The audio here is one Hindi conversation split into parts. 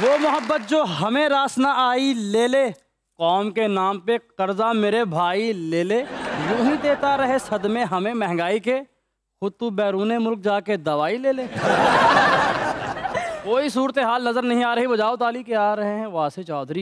वो मोहब्बत जो हमें रास ना आई ले ले, कौम के नाम पे कर्जा मेरे भाई ले ले, यूं ही देता रहे सदमे हमें महंगाई के, खुद तू बैरूने मुल्क जाके दवाई ले ले। कोई सूरत हाल नजर नहीं आ रही, बजाओ ताली के आ रहे हैं वासे चौधरी।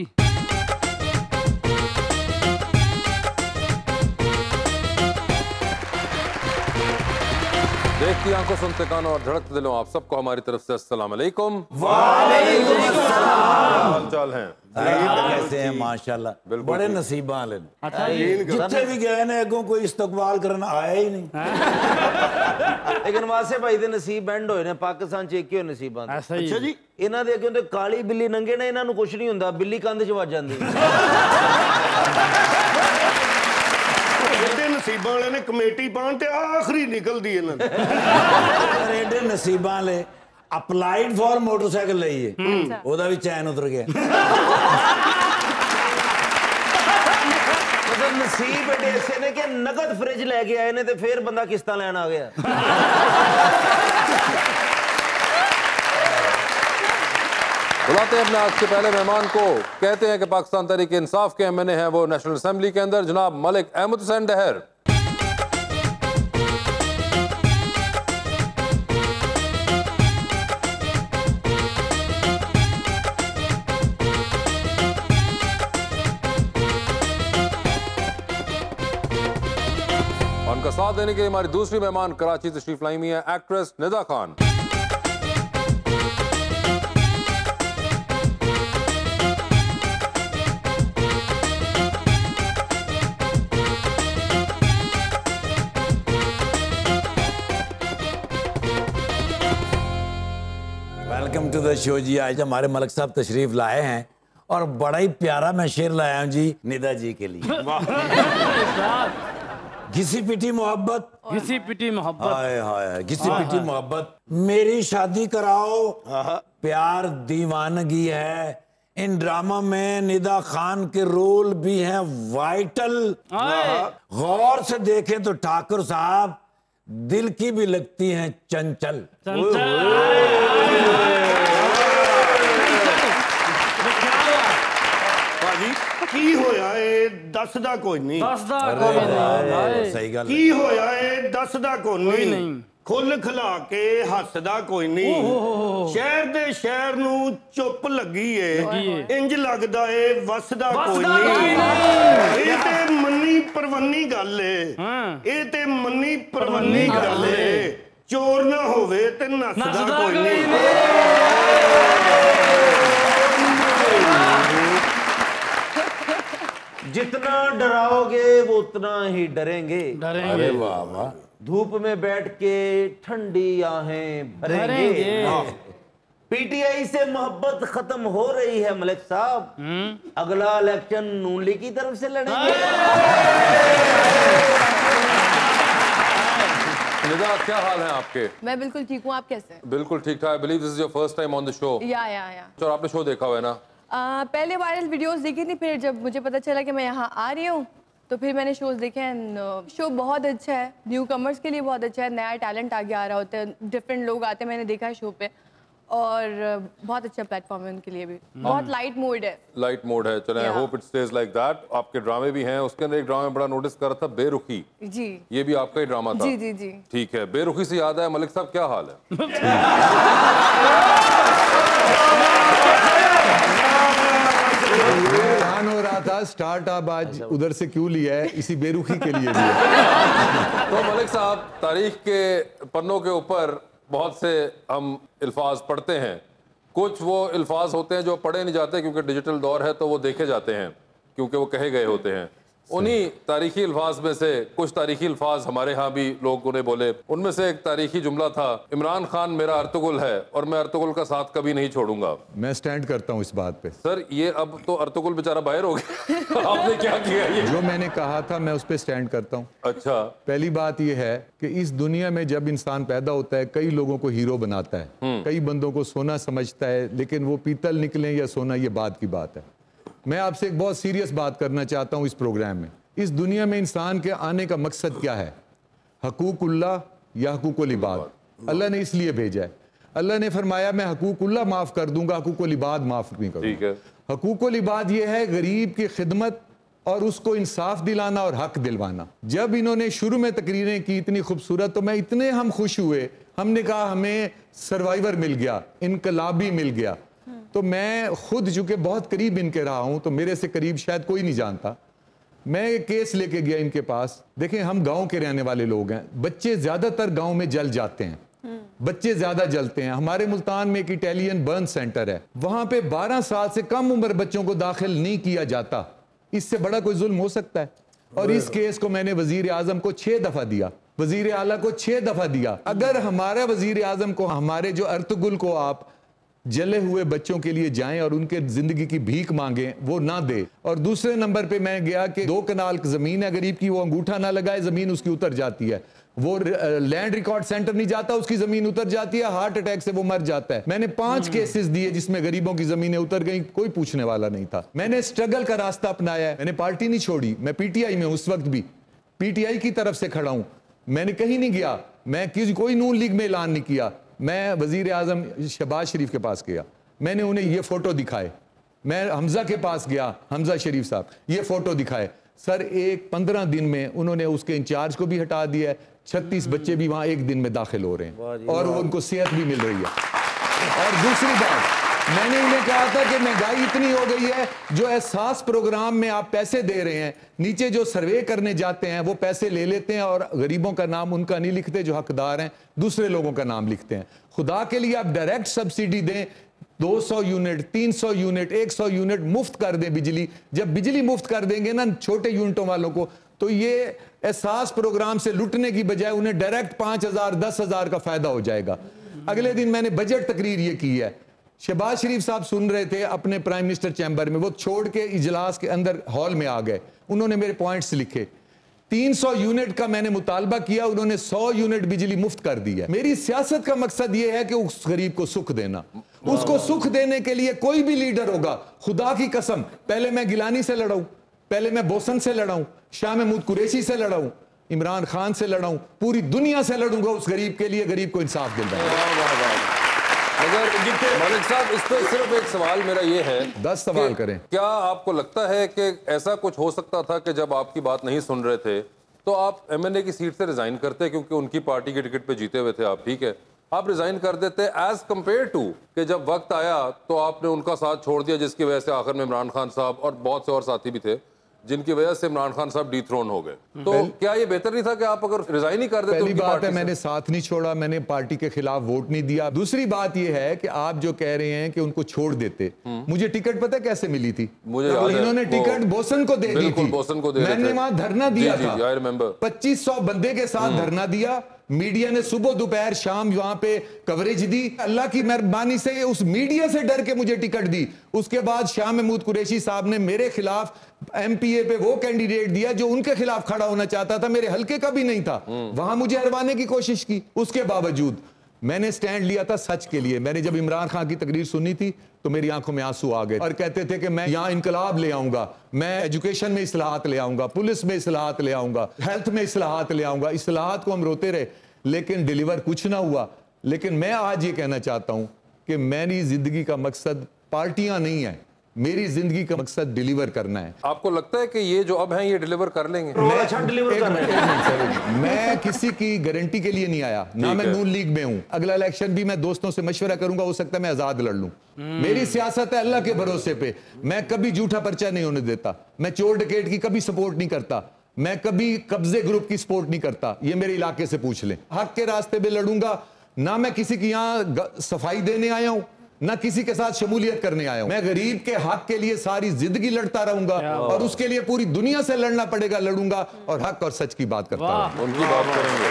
देखती आंखों, सुनते कानों और धड़कते दिलों, आप सबको हमारी तरफ से अस्सलाम वालेकुम। वालेकुम अस्सलाम। हाल चाल हैं? कैसे हैं? माशाल्लाह बड़े नसीब वाले। जितने भी गए ने अगों कोई इस्तकबाल करना आया ही नहीं। लेकिन वासे भाई दे नसीब बैंड होए ने, पाकिस्तान च एक ही नसीबां दे। अच्छा जी, इन्हां दे अगों ते काली बिल्ली नंगे ने, इन्हां नूं कुछ नहीं हुंदा, बिल्ली कंध च वज जांदी। नसीबां वाले ने कमेटी पान ते आखरी निकलदी इन्हां दी। एडे नसीबां वाले अप्लाइड फॉर मोटरसाइकिल लईए, ओदा भी चैन उतर गया। मतलब नसीब एडे ऐसे ने कि नगद फ्रिज लेके आए ने ते फिर बंदा किस्तां लैन आ गया। बुलाते हैं अपने आज के पहले मेहमान को। कहते हैं कि पाकिस्तान तहरीक इंसाफ के एमएनए हैं वो नेशनल असेंबली के अंदर, जनाब मलिक अहमद हुसैन डहर। उनका साथ देने के लिए हमारी दूसरी मेहमान कराची तशरीफ लाई हुई है actress Nida Khan. Welcome to the show जी। आज हमारे मलिक साहब तशरीफ लाए हैं और बड़ा ही प्यारा मैं शेर लाया हूं जी निदा जी के लिए। घिसी पिटी मोहब्बत, घिसी पिटी मोहब्बत, हाय हाय घिसी पिटी मोहब्बत, मेरी शादी कराओ, प्यार दीवानगी है। इन ड्रामा में निदा खान के रोल भी हैं वाइटल। गौर से देखें तो ठाकुर साहब दिल की भी लगती हैं चंचल। भाजी की होया ए दसदा कोई नहीं, दसदा कोई नहीं, सही गल की होया ए दसदा कोई नहीं, खुल खिला के हसदा कोई नहीं। शहर दे शहर नू चुप लगी है, इंज लगदा ए वसदा कोई नहीं। ये ते मन्नी परवन्नी गल है, ये ते मन्नी परवन्नी गल है, चोर ना होवे ते नसदा कोई नहीं। जितना डराओगे वो उतना ही डरेंगे। अरे वाह वाह। धूप में बैठ के ठंडी आहें भरेंगे। पीटीआई से मोहब्बत खत्म हो रही है मलिक साहब, अगला इलेक्शन नून लीग की तरफ से लड़ेंगे। निदा, क्या हाल है आपके? मैं बिल्कुल ठीक हूँ, आप कैसे हैं? बिल्कुल ठीक ठाक। I believe this is your first time on the show. या तो आपने शो देखा हुआ है ना? पहले वायरल वीडियोस देखी थी, फिर जब मुझे पता चला कि मैं यहाँ आ रही हूँ तो फिर मैंने शोज देखे एंड शो बहुत अच्छा है, न्यू कमर्स के लिए बहुत अच्छा है, नया टैलेंट आगे आ रहा होता है, डिफरेंट लोग आते हैं, मैंने देखा है शो पे, और बहुत अच्छा प्लेटफॉर्म है उनके लिए भी। बहुत लाइट मोड है। लाइट मोड है, चलें, I hope it stays like that. आपके ड्रामे भी हैं, उसके अंदर एक ड्रामे बड़ा नोटिस कर रहा था, बेरुखी जी। ये भी आपका ही ड्रामा था? जी जी जी। ठीक है, बेरुखी से याद है, मलिक साहब क्या हाल है? ध्यान हो रहा था स्टार्ट आप आज उधर से क्यों लिया है, इसी बेरुखी के लिए लिया। तो मलिक साहब, तारीख के पन्नों के ऊपर बहुत से हम अल्फाज पढ़ते हैं, कुछ वो अल्फाज होते हैं जो पढ़े नहीं जाते क्योंकि डिजिटल दौर है, तो वो देखे जाते हैं क्योंकि वो कहे गए होते हैं। उन्हीं तारीखी अल्फाज में से कुछ तारीखी अल्फाज हमारे यहाँ भी लोग उन्हें बोले। उनमें से एक तारीखी जुमला था, इमरान खान मेरा अर्तुगुल है और मैं अर्तुगुल का साथ कभी नहीं छोड़ूंगा। मैं स्टैंड करता हूँ इस बात पे। सर, ये अब तो अर्तुगुल बेचारा बाहर हो गया। आपने क्या किया? ये जो मैंने कहा था मैं उस पर स्टैंड करता हूँ। अच्छा, पहली बात यह है कि इस दुनिया में जब इंसान पैदा होता है कई लोगों को हीरो बनाता है, कई बंदों को सोना समझता है, लेकिन वो पीतल निकले या सोना ये बात की बात है। मैं आपसे एक बहुत सीरियस बात करना चाहता हूँ इस प्रोग्राम में। इस दुनिया में इंसान के आने का मकसद क्या है? हकूकुल्लाह या हकूकुल इबाद? अल्लाह ने इसलिए भेजा है। अल्लाह ने फरमाया मैं हकूकुल्लाह माफ कर दूंगा, हकूकुल इबाद माफ नहीं करूंगा। ठीक है। हकूकुल इबाद ये है गरीब की खिदमत और उसको इंसाफ दिलाना और हक दिलवाना। जब इन्होंने शुरू में तकरीरें की इतनी खूबसूरत, तो मैं इतने हम खुश हुए, हमने कहा हमें सर्वाइवर मिल गया, इनकलाबी मिल गया। तो मैं खुद चूंकि बहुत करीब इनके रहा हूं, तो मेरे से करीब शायद कोई नहीं जानता। मैं एक केस लेके गया इनके पास। देखें, हम गांव के रहने वाले लोग हैं, बच्चे ज्यादातर गांव में जल जाते हैं, बच्चे ज्यादा जलते हैं। हमारे मुल्तान में एक इटालियन बर्न सेंटर है, वहां पे 12 साल से कम उम्र बच्चों को दाखिल नहीं किया जाता। इससे बड़ा कोई जुल्म हो सकता है? और इस केस को मैंने वजीर आजम को 6 दफा दिया, वजीर आला को 6 दफा दिया। अगर हमारा वजीर आजम को, हमारे जो अर्तुगुल को आप जले हुए बच्चों के लिए जाएं और उनके जिंदगी की भीख मांगे, वो ना दे। और दूसरे नंबर पे मैं गया कि 2 कनाल जमीन है गरीब की, वो अंगूठा ना लगाए, जमीन उसकी उतर जाती है। वो लैंड रिकॉर्ड सेंटर नहीं जाता, उसकी जमीन उतर जाती है, हार्ट अटैक से वो मर जाता है। मैंने 5 केसेस दिए जिसमें गरीबों की जमीनें उतर गई, कोई पूछने वाला नहीं था। मैंने स्ट्रगल का रास्ता अपनाया है, मैंने पार्टी नहीं छोड़ी। मैं पीटीआई में उस वक्त भी पीटीआई की तरफ से खड़ा हूं, मैंने कहीं नहीं गया, मैं कोई नून लीग में ऐलान नहीं किया। मैं वजीर आजम शहबाज शरीफ के पास गया, मैंने उन्हें ये फोटो दिखाए। मैं हमजा के पास गया, हमजा शरीफ साहब, ये फोटो दिखाए। सर, 15 दिन में उन्होंने उसके इंचार्ज को भी हटा दिया है, 36 बच्चे भी वहां एक दिन में दाखिल हो रहे हैं और उनको सेहत भी मिल रही है। और दूसरी बात, मैंने उन्हें कहा था कि महंगाई इतनी हो गई है, जो एहसास प्रोग्राम में आप पैसे दे रहे हैं, नीचे जो सर्वे करने जाते हैं वो पैसे ले लेते हैं और गरीबों का नाम उनका नहीं लिखते जो हकदार हैं, दूसरे लोगों का नाम लिखते हैं। खुदा के लिए आप डायरेक्ट सब्सिडी दें, 200 यूनिट, 300 यूनिट, 100 यूनिट मुफ्त कर दें बिजली। जब बिजली मुफ्त कर देंगे ना छोटे यूनिटों वालों को, तो ये एहसास प्रोग्राम से लुटने की बजाय उन्हें डायरेक्ट 5,000, 10,000 का फायदा हो जाएगा। अगले दिन मैंने बजट तकरीर ये की है, शहबाज शरीफ साहब सुन रहे थे अपने प्राइम मिनिस्टर चैम्बर में, वो छोड़ के इजलास के अंदर हॉल में आ गए। उन्होंने मेरे पॉइंट्स लिखे, 300 यूनिट का मैंने मुतालबा किया, उन्होंने 100 यूनिट बिजली मुफ्त कर दी है। मेरी सियासत का मकसद यह है कि उस गरीब को सुख देना। उसको सुख देने के लिए कोई भी लीडर होगा, खुदा की कसम, पहले मैं गिलानी से लड़ाऊं, पहले मैं बोसन से लड़ाऊं, शाह महमूद कुरैशी से लड़ाऊं, इमरान खान से लड़ाऊं, पूरी दुनिया से लड़ूंगा उस गरीब के लिए, गरीब को इंसाफ दिलवाऊं। मगर मलिक साहब, इस पर सिर्फ एक सवाल मेरा ये है, 10 सवाल करें। क्या आपको लगता है कि ऐसा कुछ हो सकता था कि जब आपकी बात नहीं सुन रहे थे तो आप एमएनए की सीट से रिजाइन करते, क्योंकि उनकी पार्टी के टिकट पे जीते हुए थे आप, ठीक है, आप रिजाइन कर देते, एज कंपेयर टू कि जब वक्त आया तो आपने उनका साथ छोड़ दिया, जिसकी वजह से आखिर में इमरान खान साहब और बहुत से और साथी भी थे जिनकी वजह से इमरान खान साहब डिथ्रोन हो गए। तो क्या ये बेहतर नहीं था कि आप अगर रिजाइन ही कर देते? पहली बात है, मैंने साथ नहीं छोड़ा, मैंने पार्टी के खिलाफ वोट नहीं दिया। दूसरी बात ये है कि आप जो कह रहे हैं कि उनको छोड़ देते, मुझे टिकट पता कैसे मिली थी? मुझे इन्होंने टिकट बोसन को दे दी थी, बोसन को दे मैंने वहां धरना दिया था, 2500 बंदे के साथ धरना दिया। मीडिया ने सुबह दोपहर शाम वहां पे कवरेज दी, अल्लाह की मेहरबानी से उस मीडिया से डर के मुझे टिकट दी। उसके बाद शाह महमूद कुरैशी साहब ने मेरे खिलाफ एमपीए पे वो कैंडिडेट दिया जो उनके खिलाफ खड़ा होना चाहता था, मेरे हल्के का भी नहीं था, वहां मुझे हरवाने की कोशिश की। उसके बावजूद मैंने स्टैंड लिया था सच के लिए। मैंने जब इमरान खान की तकरीर सुनी थी तो मेरी आंखों में आंसू आ गए और कहते थे कि मैं यहाँ इनकलाब ले आऊंगा, मैं एजुकेशन में इस्लाहात ले आऊंगा, पुलिस में इस्लाहात ले आऊंगा, हेल्थ में इस्लाहात ले आऊंगा। इस्लाहात को हम रोते रहे लेकिन डिलीवर कुछ ना हुआ। लेकिन मैं आज ये कहना चाहता हूं कि मेरी जिंदगी का मकसद पार्टियां नहीं है, मेरी जिंदगी का मकसद डिलीवर करना है। आपको लगता है कि ये जो अब हैं ये डिलीवर कर लेंगे? मैं किसी की गारंटी के लिए नहीं आया, ना मैं नून लीग में हूं। अगला इलेक्शन भी मैं दोस्तों से मशवरा करूंगा, हो सकता है मैं आजाद लड़ लूं। मेरी सियासत है अल्लाह के भरोसे पे। मैं कभी झूठा पर्चा नहीं होने देता, मैं चोर डकैत की कभी सपोर्ट नहीं करता, मैं कभी कब्जे ग्रुप की सपोर्ट नहीं करता। ये मेरे इलाके से पूछ लें। हक के रास्ते पे लड़ूंगा, ना मैं किसी की यहाँ सफाई देने आया हूं, ना किसी के साथ शमूलियत करने आया हूं। मैं गरीब के हक के लिए सारी जिंदगी लड़ता रहूंगा और उसके लिए पूरी दुनिया से लड़ना पड़ेगा, लड़ूंगा और हक और सच की बात करता रहूंगा। उनकी बात करेंगे।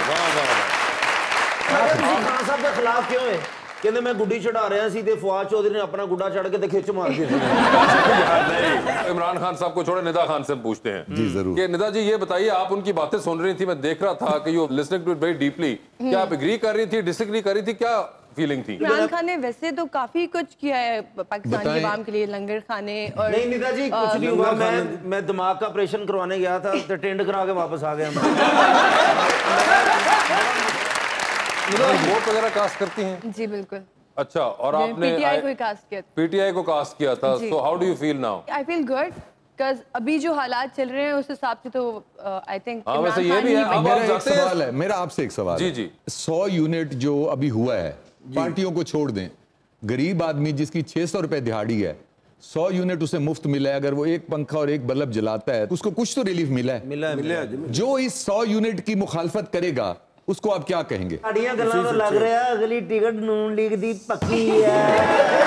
खान साहब के खिलाफ क्यों है? कहते मैं गुड्डी चढ़ा रहा सी, फवाद चौधरी ने अपना गुड्डा चढ़ के खिच मार दी। इमरान खान साहब को छोड़े, निदा खान से पूछते हैं। जी जरूर। कि निदा जी ये बताइए, आप उनकी बातें सुन रही थी, मैं देख रहा था कि you listening to it very deeply. क्या आप एग्री कर रही थी, डिसएग्री कर रही थी, क्या फीलिंग थी? इमरान खान ने वैसे तो काफी कुछ किया है पाकिस्तान के अवाम के लिए, लंगर खाने और नहीं निदा जी कुछ नहीं हुआ। मैं दिमाग का ऑपरेशन करवाने गया था तो टेंड करा के वापस आ गया। वोट वगैरह कास्ट करती हैं? जी बिल्कुल। अच्छा, और आपने पीटीआई को कास्ट किया। पीटीआई को कास्ट किया था। So how do you feel now? I feel good, because अभी जो हालात चल रहे हैं उस हिसाब से तो आई थिंक हाँ, वैसे ये भी है। अब मेरा आप एक जाते हैं सवाल है, मेरा आपसे एक सवाल जी है। जी 100 यूनिट जो अभी हुआ है, पार्टियों को छोड़ दें, गरीब आदमी जिसकी 600 रुपए दिहाड़ी है, 100 यूनिट उसे मुफ्त मिला है। अगर वो एक पंखा और एक बल्ब जलाता है तो उसको कुछ तो रिलीफ मिला है। मिला जो इस 100 यूनिट की मुखालफत करेगा उसको आप क्या कहेंगे? साड़ियां गल्लां तो लग रहा है, अगली टिकट नून लीग दी पक्की है।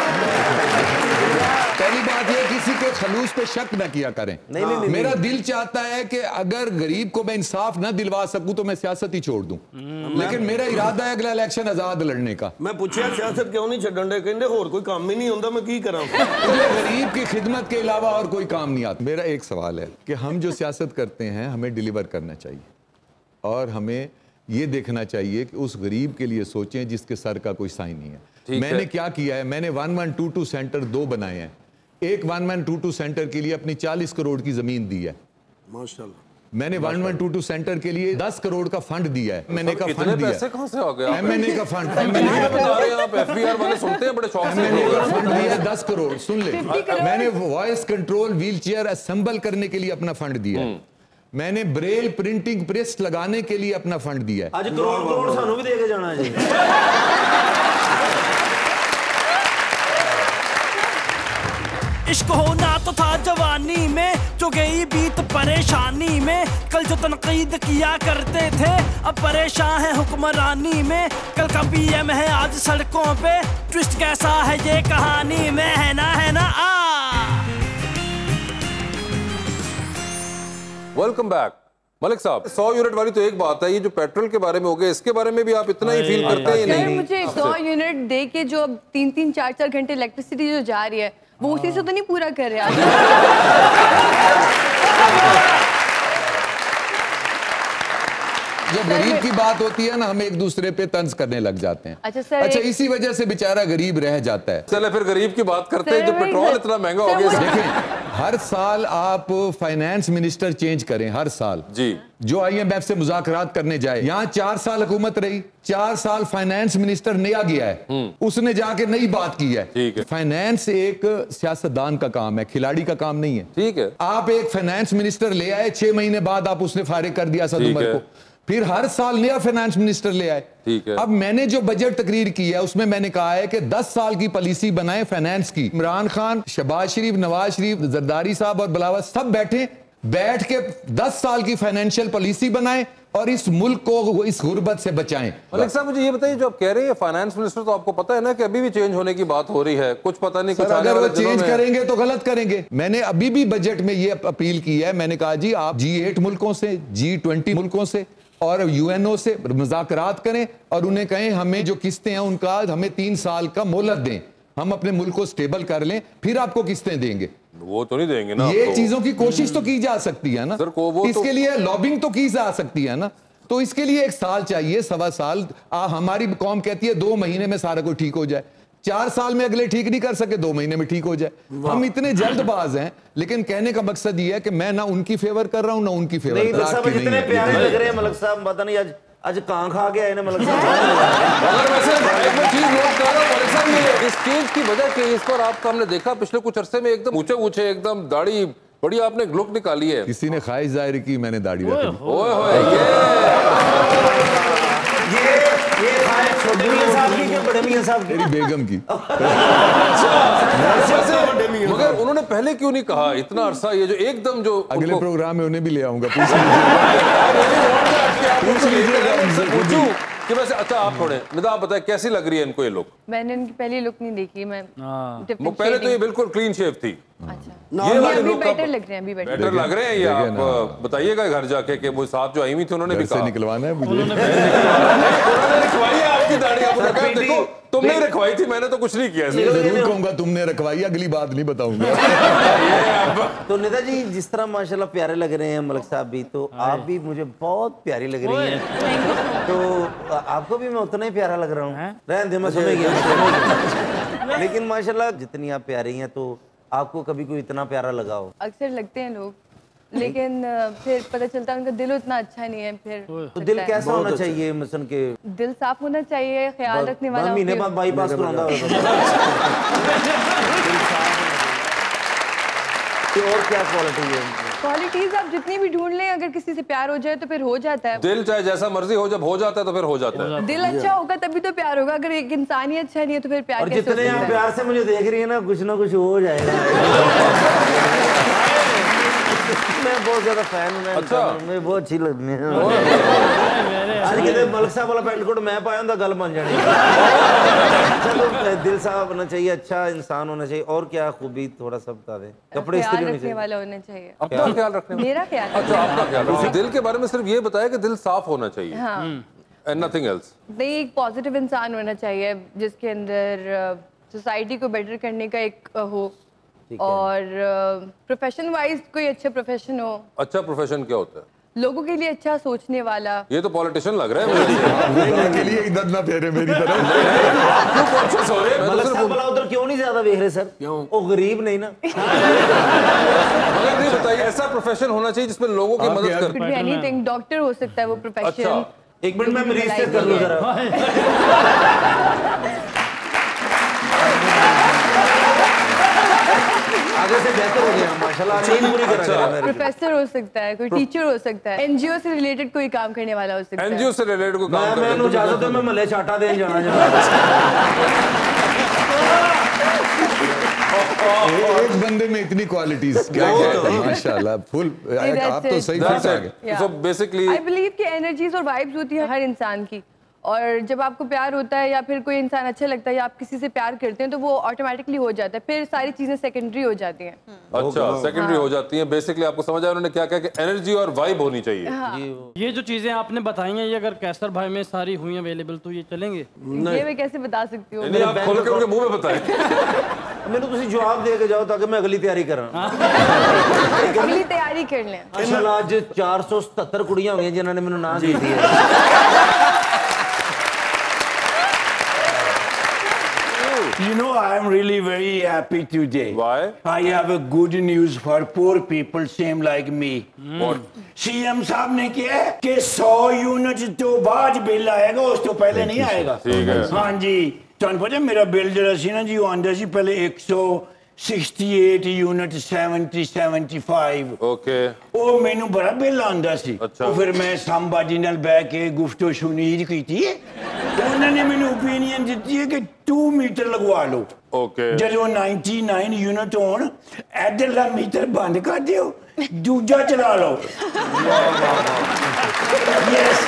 पहली बात ये, किसी के खलूस पे शक ना किया करें। नहीं, मेरा दिल चाहता है कि अगर गरीब को मैं इंसाफ ना दिलवा सकूं तो मैं सियासत ही छोड़ दूं, लेकिन मेरा इरादा है अगला इलेक्शन आजाद लड़ने का। मैं पूछा सियासत क्यों नहीं छड्डन दे, कहंदे होर कोई काम ही नहीं होंदा, मैं की करां? मुझे गरीब की खिदमत के अलावा और कोई काम नहीं आता। मेरा एक सवाल है कि हम जो सियासत करते हैं हमें डिलीवर करना चाहिए, और हमें ये देखना चाहिए कि उस गरीब के लिए सोचें जिसके सर का कोई साइन नहीं है। मैंने क्या किया है, मैंने 1122 सेंटर 2 बनाए हैं। एक 1122 सेंटर के लिए अपनी 40 करोड़ की जमीन दी है माशाल्लाह। मैंने 1122 सेंटर के लिए 10 करोड़ का फंड दिया है। मैंने का फंड दिया, पैसे कहां से आ गए? एमएनए का फंड, एफबीआर वाले सुनते हैं बड़े शौक से। एमएनए का फंड दिया 10 करोड़। सुन ले, मैंने voice control wheelchair assemble करने के लिए अपना फंड दिया है। मैंने ब्रेल प्रिंटिंग प्रेस लगाने के लिए अपना फंड दिया है। आज करोड़ सानू भी देके जाना जी। इश्क होना तो था जवानी में, जो गई बीत परेशानी में। कल जो तनकीद किया करते थे अब परेशान है हुक्मरानी में। कल का पीएम है आज सड़कों पे, ट्विस्ट कैसा है ये कहानी में, है ना वेलकम बैक। मलिक साहब, 100 यूनिट वाली तो एक बात है, ये जो पेट्रोल के बारे में हो गया, इसके बारे में भी आप इतना ही फील करते हैं? नहीं, मुझे 100 यूनिट दे के जो अब 3-3, 4-4 घंटे इलेक्ट्रिसिटी जो जा रही है वो उसी से तो नहीं पूरा कर रहे हैं। जब गरीब की बात होती है ना, हम एक दूसरे पे तंज करने लग जाते हैं। अच्छा, इसी वजह से बेचारा गरीब रह जाता है। चले फिर गरीब की बात करते हैं। जब पेट्रोल इतना महंगा हो गया, देखें हर साल आप फाइनेंस मिनिस्टर चेंज करें, हर साल जी। जो आईएमएफ से मुज़ाकरात करने जाए, यहाँ 4 साल हुकूमत रही, 4 साल फाइनेंस मिनिस्टर नया गया है, उसने जाके नई बात की है। फाइनेंस एक सियासतदान का काम है, खिलाड़ी का काम नहीं है। ठीक है, आप एक फाइनेंस मिनिस्टर ले आए, 6 महीने बाद आप उसने फारिग कर दिया असद उमर को, फिर हर साल नया फाइनेंस मिनिस्टर ले आए। ठीक है। अब मैंने जो बजट तकरीर की है उसमें मैंने कहा है कि 10 साल की पॉलिसी बनाए फाइनेंस की। इमरान खान, शहबाज शरीफ, नवाज शरीफ, जरदारी साहब और बिलावल सब बैठ के 10 साल की फाइनेंशियल पॉलिसी बनाएं और इस मुल्क को इस गुर्बत से बचाएं। मलिक साहब, मुझे ये बताइए, जो आप कह रहे हैं फाइनेंस मिनिस्टर, तो आपको पता है ना कि अभी भी चेंज होने की बात हो रही है, कुछ पता नहीं, कुछ अगर वो चेंज करेंगे तो गलत करेंगे। मैंने अभी भी बजट में ये अपील की है, मैंने कहा जी आप G8 मुल्कों से, G20 मुल्कों से और यूएनओ से मुज़ाकरात करें और उन्हें कहें हमें जो किस्तें हैं उनका हमें 3 साल का मोहलत दें, हम अपने मुल्क को स्टेबल कर लें, फिर आपको किस्तें देंगे। वो तो नहीं देंगे ना। ये चीजों की कोशिश तो की जा सकती है ना सर, वो इसके लिए लॉबिंग तो की जा सकती है ना। तो इसके लिए 1 साल चाहिए, 1.25 साल। हमारी कौम कहती है 2 महीने में सारा कुछ ठीक हो जाए। 4 साल में अगले ठीक नहीं कर सके, 2 महीने में ठीक हो जाए। हम इतने जल्दबाज हैं, लेकिन कहने का मकसद ये है कि मैं ना उनकी फेवर कर रहा हूं ना उनकी फेवर। नहीं, सब इतने प्यारे लग रहे हैं मलिक साहब, पता नहीं आज कहां खा गया इन्हें मलिक साहब। अगर वैसे एक मैं चीज नोट कर रहा हूं मलिक साहब, ये इस चेंज की वजह क्या है? इस पर आपका हमने देखा पिछले कुछ अरसे में एकदम ऊंचे एकदम दाढ़ी बड़ी आपने लुक निकाली है। किसी ने ख्वाहिश जाहिर की, मैंने दाढ़ी रखी। ओए होए, ये ख्वाहिश छोटे मियां साहब की क्या बड़े मियां साहब की? मेरी बेगम की। मगर उन्होंने पहले क्यों नहीं कहा? इतना अरसा ये जो एकदम जो अगले प्रोग्राम में उन्हें भी ले आऊंगा, पूछ लीजिएगा कि वैसे। अच्छा, आप थोड़े निदा आप बताएं कैसी लग रही है इनको ये लुक? मैंने इनकी पहली लुक नहीं देखी, मैं पहले तो ये बिल्कुल क्लीन शेव थी। अच्छा, ये वाली लुक बेटर लग रहे हैं, अभी बेटर लग रहे हैं ये। आप बताइएगा घर जाके कि वो साथ जो आई हुई थी उन्होंने भी कहा निकलवाना है मुझे। उन्होंने रखवाई है आपकी दाढ़ी, आपने कहा देखो तुमने रखवाई थी, मैंने तो कुछ नहीं किया। जरूर कहूंगा तुमने रखवाई, अगली बात नहीं बताऊंगा। तो निदा जी, जिस तरह माशाल्लाह प्यारे लग रहे हैं मलिक साहब भी, तो आप भी मुझे बहुत प्यारी लग रही हैं। तो आपको भी मैं उतना ही प्यारा लग रहा हूँ। रहने दे, मैं समझ गया। लेकिन माशाल्लाह जितनी आप प्यारी हैं, तो आपको कभी कोई इतना प्यारा लगा हो? अक्सर लगते हैं लोग। लेकिन फिर पता चलता है उनका दिल उतना अच्छा नहीं है। फिर तो दिल कैसा होना चाहिए? मसन के दिल साफ होना चाहिए, ख्याल रखने वाला। महीने बाद बाईपास कराना और क्या क्वालिटी है? क्वालिटीज आप जितनी भी ढूंढ लें, अगर किसी से प्यार हो जाए तो फिर हो जाता है। दिल चाहे जैसा मर्जी हो, जब हो जाता है तो फिर हो जाता है। दिल अच्छा होगा तभी तो प्यार होगा, अगर एक इंसान ही अच्छा नहीं है तो फिर प्यार कैसे हो सकता है? और जितने आप प्यार से मुझे देख रही है ना कुछ हो जाएगा। मैं बहुत ज्यादा फैन हूं। अच्छा, मैं बहुत अच्छी लगती है। आज के मलिक साहब वाला पैंट कोट मैं पाया था, गल बन जानी। चलो, दिल साफ होना चाहिए, अच्छा इंसान होना चाहिए, और क्या खूबी थोड़ा सा बता दें? कपड़े इस्त्री रखने वाला होना चाहिए। अपना ख्याल रखने वाला? मेरा ख्याल। अच्छा, आपका ख्याल। दिल के बारे में सिर्फ ये बताया कि दिल साफ होना चाहिए, एंड नथिंग एल्स। नहीं, एक पॉजिटिव इंसान होना चाहिए जिसके अंदर सोसाइटी को बेटर करने का एक हो, और प्रोफेशन वाइज कोई अच्छा प्रोफेशन हो। अच्छा प्रोफेशन क्या होता है? लोगों के लिए अच्छा सोचने वाला। ये तो पॉलिटिशियन लग रहा है मुझे। के लिए इधर ना फेरे मेरी तरफ। क्यों कॉन्शियस हो रहे हैं? मलिक साहब वाला उधर क्यों नहीं ज्यादा देख रहे सर? क्यों? वो गरीब नहीं ना। मगर नहीं बताइए, ऐसा प्रोफेशन होना चाहिए जिसमें लोगों की मदद कर। Could be anything, डॉक्टर हो सकता है वो प्रोफेशन। अच्छा, एक मिनट मैं मरीज से कर लूं जरा। आगे से बेहतर हो गया माशाल्लाह। नींद पूरी करा। प्रोफेसर हो सकता है, कोई टीचर हो सकता है, एनजीओ से रिलेटेड कोई काम करने वाला हो सकता है। एनजीओ से रिलेटेड कोई काम करने मैं इजाजत है, मैं मले चाटा देने जाना। एक बंदे में इतनी क्वालिटीज क्या माशाल्लाह, फुल। आप तो सही फिट आ गए। सो बेसिकली आई बिलीव कि एनर्जीज और वाइब्स होती है हर इंसान की, और जब आपको प्यार होता है या फिर कोई इंसान अच्छा लगता है या आप किसी से प्यार करते हैं तो वो ऑटोमेटिकली हो जाता है, फिर सारी चीजें सेकेंडरी हो जाती हैं। अच्छा, सेकेंडरी हो जाती हैं। बेसिकली आपको समझ आया उन्होंने क्या कहा कि एनर्जी और वाइब होनी चाहिए। ये जो चीजें आपने बताई हैं, ये अगर कैसर भाई में सारी हुई अवेलेबल तो ये चलेंगे? ये मैं कैसे बता सकती हूँ? नहीं, आप खोल के उनके मुंह में बताएं। मैंने तुझे जवाब दे के जाओ ताकि मैं अगली तैयारी करा। अगली तैयारी कर लें। अच्छा, आज 477 कुड़ियां हुई जिन्होंने मैंने ना दी थी। You know, I am really very happy today. Why? I have a good news for poor people, same like me. What? CM साहब ने किया है कि 100 यूनिट तो बाद बिल आएगा, उस तो पहले नहीं आएगा। ठीक है। हाँ जी, तुहानू पता मेरा बिल जरा सी ना जी, वो आंदा सी पहले 168 यूनिट 70-75। ओके। वो मैनू बड़ा बिल आंदा सी। अच्छा। तो फिर मैं संभाजी नाल बैठ के गुफ्तो सुनीर की थी, उन्होंने मैंने ओपिनियन दी है कि 2 मीटर लगवा लो। ओके। जो 99 यूनिट होन, इधरला मीटर बंद कर दियो, दूजा चला लो। यस,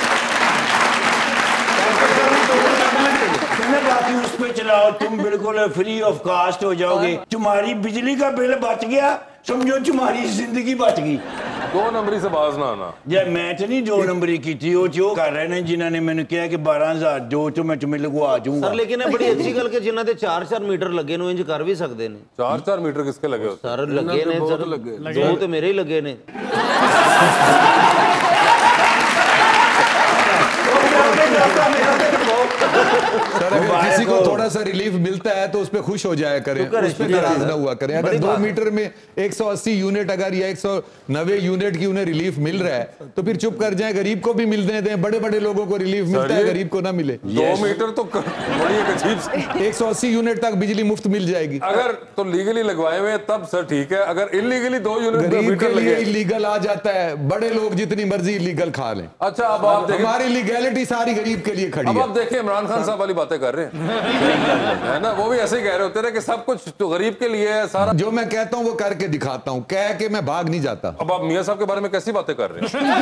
बाकी उस पे चलाओ, तुम बिल्कुल फ्री ऑफ कास्ट हो जाओगे। तुम्हारी बिजली का बिल बच गया, समझो तुम्हारी जिंदगी बच गई। 2 नंबरी से बाज ना आना। या मैं तो नहीं 2 नंबरी की थी, वो जो कर रहे हैं जिन्होंने मैंने कहा कि 12,000 दो तो मैं तुम्हें लगवा दूंगा। सर लेकिन बड़ी अच्छी गल के जिन्हां दे 4-4 मीटर लगे ने इंज कर भी सकते ने। 4-4 मीटर किसके लगे होते? सर लगे ने, सर दो तो मेरे ही लगे ने। सर अगर किसी को थोड़ा सा रिलीफ मिलता है तो उस पे खुश हो जाया करें, उस पे नाराज ना हुआ करें। अगर 2 मीटर में 180 यूनिट अगर या 190 यूनिट की उन्हें रिलीफ मिल रहा है तो फिर चुप कर जाए, गरीब को भी मिलने दें। बड़े बड़े लोगों को रिलीफ मिलता है, गरीब को ना मिले। 2 मीटर तो बड़ी एक अजीब सी। 180 यूनिट तक बिजली मुफ्त मिल जाएगी अगर तो लीगली लगवाए हुए तब सर ठीक है, अगर इलीगली 2 यूनिट गरीब के लिए इलीगल आ जाता है। बड़े लोग जितनी मर्जी इलीगल खा लें। अच्छा, अब आप देखें हमारी लीगैलिटी सारी गरीब के लिए खड़ी है। अब आप देखिए इमरान खान साहब वाली बातें कर रहे हैं है ना, वो भी ऐसे ही कह रहे होते हैं कि सब कुछ तो गरीब के लिए है सारा। जो मैं कहता हूं वो करके दिखाता हूं, कह के मैं भाग नहीं जाता। अब आप मियां साहब के बारे में कैसी बातें कर रहे हैं?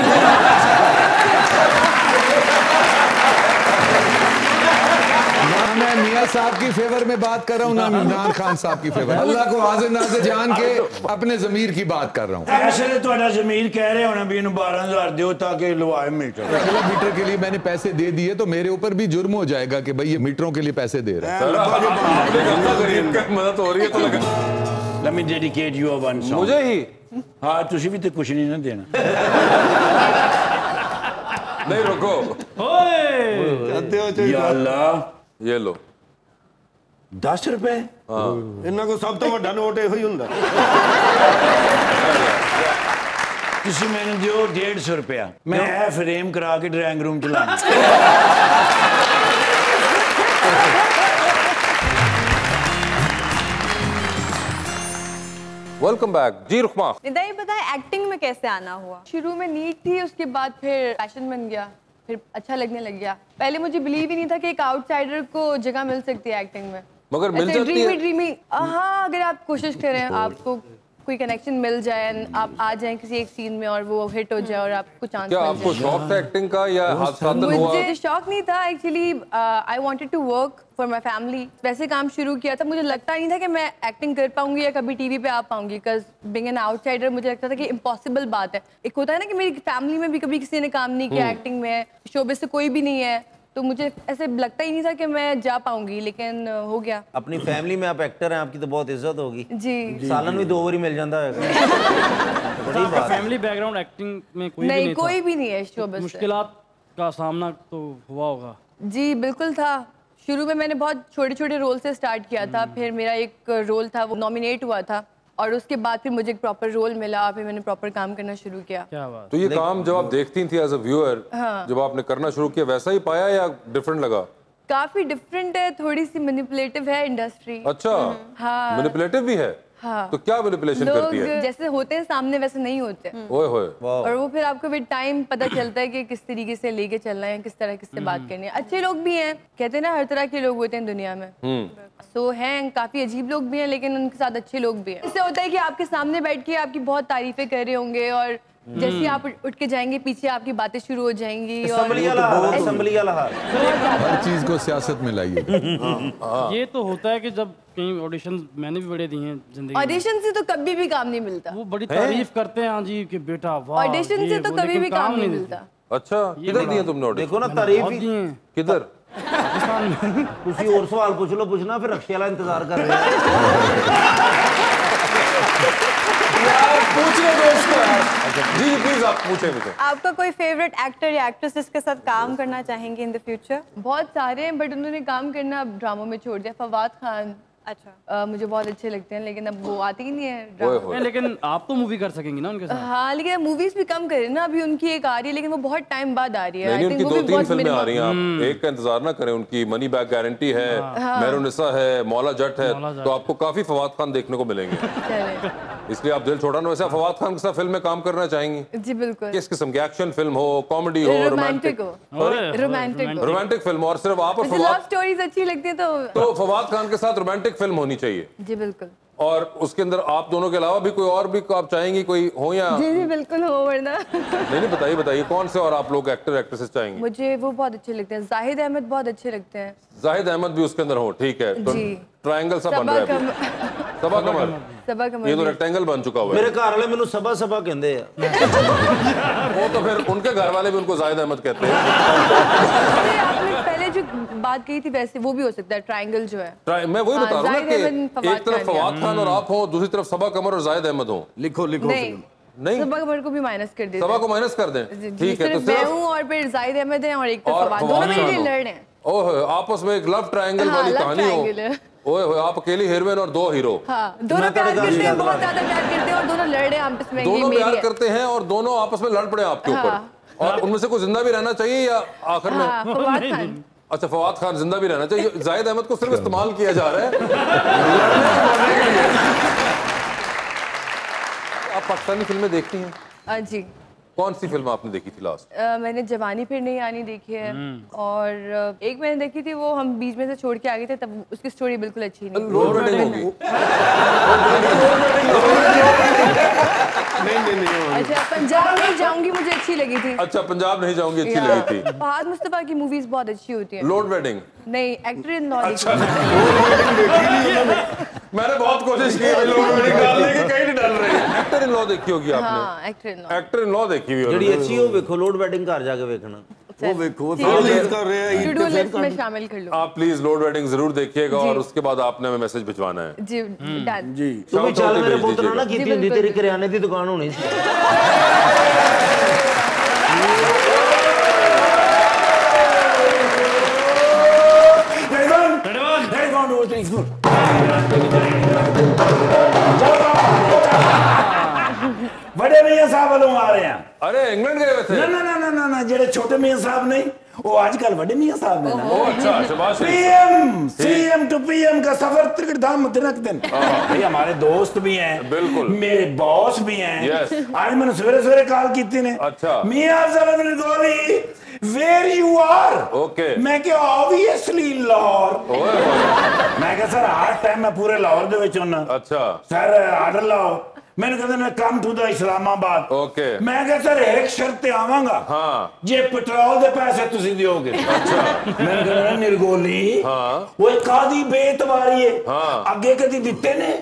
ना मैं मियां साहब की फेवर में बात कर रहा हूं, ना इमरान खान साहब की फेवर। अल्लाह को हाजिर नाज़िर जान के अपने ज़मीर की बात कर रहा हूं। ऐसे तो तुम्हारा ज़मीर कह रहे होना भी इन्हें 12,000 दो ताकि लवाए मीटर। अगला मीटर के लिए मैंने पैसे दे दिए तो मेरे ऊपर भी जुर्म हो जाएगा कि भाई ये मीटरों के लिए पैसे दे रहे हैं। गरीब का मदद हो रही है तो लगा। Let me dedicate you a one song. मुझे ही हाँ, तुझे भी तो कुछ नहीं ना देना। नहीं, रुको। या अल्लाह, ये लो 10 रुपए। ਇਹਨਾਂ ਕੋ ਸਭ ਤੋਂ ਵੱਡਾ ਨੋਟ ਇਹੋ ਹੀ ਹੁੰਦਾ। ਤੁਸੀਂ ਮੈਨੂੰ ਦਿਓ 150 रुपया मैं ਇਹ फ्रेम करा के ड्राइंग रूम चलाना वेलकम बैक जी रुखमा। निदा ये बताए एक्टिंग में कैसे आना हुआ? शुरू में नीट थी, उसके बाद फिर पैशन बन गया, फिर अच्छा लगने लग गया। पहले मुझे बिलीव ही नहीं था कि एक आउटसाइडर को जगह मिल सकती है एक्टिंग में, मगर मिल जाती है। ड्रीमी हाँ, अगर आप कोशिश करें, आपको कोई कनेक्शन मिल जाए, आप आ जाएं किसी एक सीन में और वो हिट हो जाए और आपको चांस क्या आपको शौक था एक्टिंग का या हादसातन हुआ? मुझे शौक नहीं था actually, I wanted to work for my family. वैसे काम शुरू किया था, मुझे लगता नहीं था कि मैं एक्टिंग कर पाऊंगी या कभी टीवी पे आ पाऊंगी, बिकॉज बीइंग एन आउटसाइडर मुझे लगता था कि इम्पॉसिबल बात है। एक होता है ना कि मेरी फैमिली में भी कभी किसी ने काम नहीं किया एक्टिंग में, शोबिस से कोई भी नहीं है, तो मुझे ऐसे लगता ही नहीं था कि मैं जा पाऊंगी, लेकिन हो गया। अपनी फैमिली में आप एक्टर हैं, आपकी तो बहुत इज्जत होगी जी। सालन भी 2 बार मिल जाता है। बड़ी बात। फैमिली बैकग्राउंड एक्टिंग में कोई नहीं, कोई भी नहीं है शोबिस। मुश्किलात का सामना तो हुआ होगा? जी बिल्कुल था। शुरू में मैंने बहुत छोटे छोटे रोल से स्टार्ट किया था, फिर मेरा एक रोल था वो नॉमिनेट हुआ था, और उसके बाद फिर मुझे एक प्रॉपर रोल मिला, फिर मैंने प्रॉपर काम करना शुरू किया। क्या बात। तो ये काम जब आप देखती थी एज अ व्यूअर, जब आपने करना शुरू किया, वैसा ही पाया या डिफरेंट लगा? काफी डिफरेंट है, थोड़ी सी मैनिपुलेटिव है इंडस्ट्री। अच्छा, हाँ। मैनिपुलेटिव भी है? हाँ। तो क्या मैनिपुलेशन करती है? लोग जैसे होते हैं सामने वैसे नहीं होते। ओए होए। और वो फिर आपको विद टाइम पता चलता है कि किस तरीके से लेके चलना है, किस तरह किससे बात करनी है। अच्छे लोग भी हैं, कहते हैं ना हर तरह के लोग होते हैं दुनिया में, सो हैं काफी अजीब लोग भी हैं, लेकिन उनके साथ अच्छे लोग भी हैं। इससे होता है कि आपके सामने बैठ के आपकी बहुत तारीफें कर रहे होंगे, और जैसे आप उठ के जाएंगे पीछे आपकी बातें शुरू हो जाएंगी। हर चीज को सियासत में लाइए। ये तो होता है कि जब कहीं ऑडिशन मैंने भी बड़े दिए हैं जिंदगी में। ऑडिशन से तो कभी भी काम नहीं मिलता। वो बड़ी तारीफ करते हैं हाँ जी कि बेटा वाह। ऑडिशन से तो कभी भी काम नहीं मिलता। अच्छा, किधर दिए तुमने ऑडिशन? देखो ना तारीफ ही किधर? तुसी और सवाल पूछ लो, पूछना फिर अक्षय वाला इंतजार कर रहे हैं। जी प्लीज आप पूछे मुझे। आपका कोई फेवरेट एक्टर या एक्ट्रेस जिसके साथ काम करना चाहेंगे इन द फ्यूचर? बहुत सारे हैं, बट उन्होंने काम करना ड्रामों में छोड़ दिया। फवाद खान अच्छा मुझे बहुत अच्छे लगते हैं, लेकिन अब वो आते ही नहीं है। लेकिन आप तो मूवी कर सकेंगी ना उनके साथ? हाँ, लेकिन मूवीज भी कम करे ना। अभी उनकी एक आ रही है, लेकिन वो बहुत टाइम बाद आ रही है। नहीं, उनकी 2-3 फिल्में आ रही हैं, आप एक का इंतजार ना करें। उनकी मनी बैक गारंटी है, मेहरुनिसा है, मौला जट है, तो आपको काफी फवाद खान देखने को मिलेंगे। इसलिए आप दिल छोड़ा ना। वैसे आप फवाद खान के साथ फिल्म में काम करना चाहेंगी? जी बिल्कुल। किस किस्म की? एक्शन फिल्म हो, कॉमेडी हो, रोमांटिक हो? Romantic film. और सिर्फ आप और लव स्टोरीज अच्छी लगती है तो फवाद खान के साथ रोमांटिक फिल्म होनी चाहिए। जी बिल्कुल। और उसके अंदर आप दोनों के अलावा भी कोई और भी आप चाहेंगी कोई हो या? जी जी बिल्कुल हो, वरना नहीं बताइए बताइए कौन से और आप लोग एक्टर एक्ट्रेसेस चाहेंगे? मुझे वो बहुत अच्छे लगते हैं, जाहिद अहमद बहुत अच्छे लगते हैं। जाहिद अहमद भी उसके अंदर हो, ठीक है। तो ट्रायंगल सा बन रहा है। सबा कमर ये तो रेक्टेंगल बन चुका हुआ है। मेरे घर वाले मेनू सबा सबा कहते हैं। वो तो फिर उनके घर वाले भी उनको जाहिद अहमद कहते हैं। आपने पहले जो बात कही थी वैसे वो भी हो सकता है, ट्रायंगल जो है। मैं वही बता रहा हूँ ना कि एक तरफ फवाद खान और आप हो, दूसरी तरफ सबा कमर और जाहिद अहमद हो। लिखो नहीं, सबा कमर को भी माइनस कर दें। सबा को माइनस कर दें, ठीक है। तो मैं हूँ और फिर जाहिद अहमद है और एक तरफ फवाद, दोनों मेरे लिए लड़ रहे हैं। ओह, आपस में एक लव ट्रायंगल वाली कहानी हो। ओए आप अकेली हीरोइन और 2 हीरो। हाँ, दोनों प्यार करते हैं, बहुत ज्यादा प्यार करते हैं, और दोनों लड़ रहे हैं आपस में। दोनों प्यार करते हैं और दोनों आपस में लड़ पड़े आपके ऊपर। और उनमें से कोई जिंदा भी रहना चाहिए या आखिर में? फवाद खान। अच्छा, फवाद खान जिंदा भी रहना चाहिए। जाहिद अहमद को सिर्फ इस्तेमाल किया जा रहा है। आप पाकिस्तानी फिल्में देखती हैं? जी। कौन सी फिल्म आपने देखी थी लास्ट? मैंने जवानी फिर नहीं आनी देखी है, और एक मैंने देखी थी, वो हम बीच में से छोड़ के आ गए थे, तब उसकी स्टोरी बिल्कुल अच्छी नहीं। रोड वेडिंग होगी। नहीं। अच्छा, पंजाब नहीं जाऊंगी मुझे अच्छी लगी थी। अच्छा, पंजाब नहीं जाऊंगी अच्छी लगी थी। फहद मुस्तफा की मूवीज बहुत अच्छी होती हैं। लोड वेडिंग नहीं, एक्टर इन लॉ। मैंने बहुत कोशिश की है लोड वेडिंग डालने की, कहीं नहीं डाल रही। एक्टर इन लॉ देखी होगी आपने? हाँ, एक्टर इन लॉ देखी हुई है। जड़ी अच्छी हो देखो, लोड वेडिंग घर जाके देखना। वो देखो कर रहे हैं, टू डू लिस्ट में शामिल कर लो। आप प्लीज लोड वेडिंग जरूर देखिएगा और उसके बाद आपने हमें मैसेज भिजवाना है। जी डन। जी तुम चल मेरे पुत्र ना कीती हुंदी तेरी किराने दी दुकान होनी सी। बड़े मियां साहब वालों आ रहे हैं। अरे इंग्लैंड गए हुए थे? ना ना ना ना ना ना जेडे छोटे मियां साहब नहीं, वो आजकल बड़े मियां साहब ने ना। ओ अच्छा, शाबाश। पीएम सीएम टू पीएम का सफर तिकट धाम तिनक दिन। भाई हमारे दोस्त भी हैं, बिल्कुल, मेरे बॉस भी हैं। यस। आज मैंने सवेरे सवेरे कॉल की थी ने। अच्छा। मियां साहब ने गोली वेयर यू आर? ओके। मैं क्या ऑब्वियसली लाहौर। मैं क्या सर हर टाइम मैं पूरे लाहौर दे विच होना। अच्छा सर आर्डर लाओ। मैंने कहते मैं come to the Islamabad. Okay. मैं क्या सर एक शर्त ते आवांगा, हाँ, जे पेट्रोल दे पैसे तुसी दियोगे। अच्छा। मैंने कहा निर्गोली, हाँ, वो कादी बेतवारी है, हाँ, अगे कदी दिते ने।